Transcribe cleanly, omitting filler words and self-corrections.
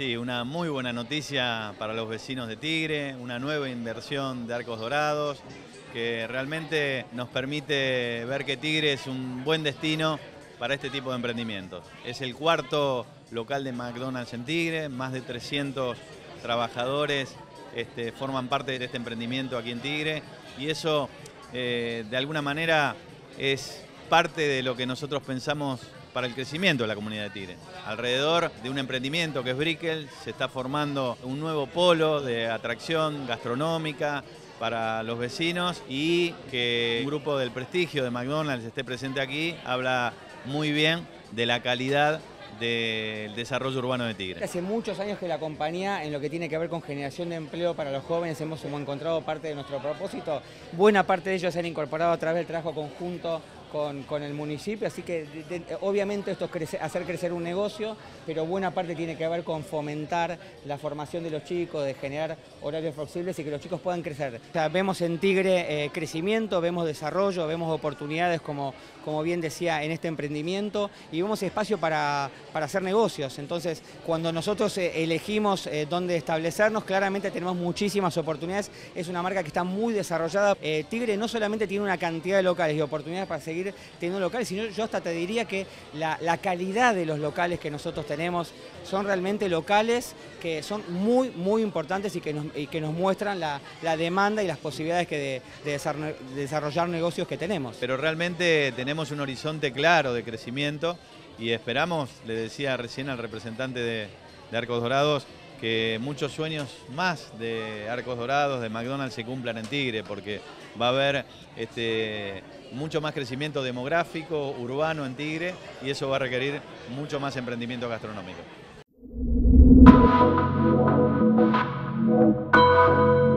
Sí, una muy buena noticia para los vecinos de Tigre, una nueva inversión de Arcos Dorados que realmente nos permite ver que Tigre es un buen destino para este tipo de emprendimientos. Es el cuarto local de McDonald's en Tigre, más de 300 trabajadores forman parte de este emprendimiento aquí en Tigre y eso de alguna manera es parte de lo que nosotros pensamos para el crecimiento de la comunidad de Tigre. Alrededor de un emprendimiento que es Brickell se está formando un nuevo polo de atracción gastronómica para los vecinos y que un grupo del prestigio de McDonald's esté presente aquí habla muy bien de la calidad del desarrollo urbano de Tigre. Hace muchos años que la compañía, en lo que tiene que ver con generación de empleo para los jóvenes, hemos encontrado parte de nuestro propósito. Buena parte de ellos se han incorporado a través del trabajo conjunto con el municipio, así que obviamente esto es hacer crecer un negocio, pero buena parte tiene que ver con fomentar la formación de los chicos, de generar horarios flexibles y que los chicos puedan crecer. O sea, vemos en Tigre crecimiento, vemos desarrollo, vemos oportunidades, como bien decía, en este emprendimiento, y vemos espacio para hacer negocios. Entonces, cuando nosotros elegimos dónde establecernos, claramente tenemos muchísimas oportunidades. Es una marca que está muy desarrollada. Tigre no solamente tiene una cantidad de locales y oportunidades para seguir teniendo locales, sino yo hasta te diría que la calidad de los locales que nosotros tenemos son realmente locales que son muy importantes y que nos muestran la demanda y las posibilidades de desarrollar negocios que tenemos. Pero realmente tenemos un horizonte claro de crecimiento y esperamos, le decía recién al representante de Arcos Dorados, que muchos sueños más de Arcos Dorados, de McDonald's, se cumplan en Tigre, porque va a haber mucho más crecimiento demográfico, urbano en Tigre, y eso va a requerir mucho más emprendimiento gastronómico.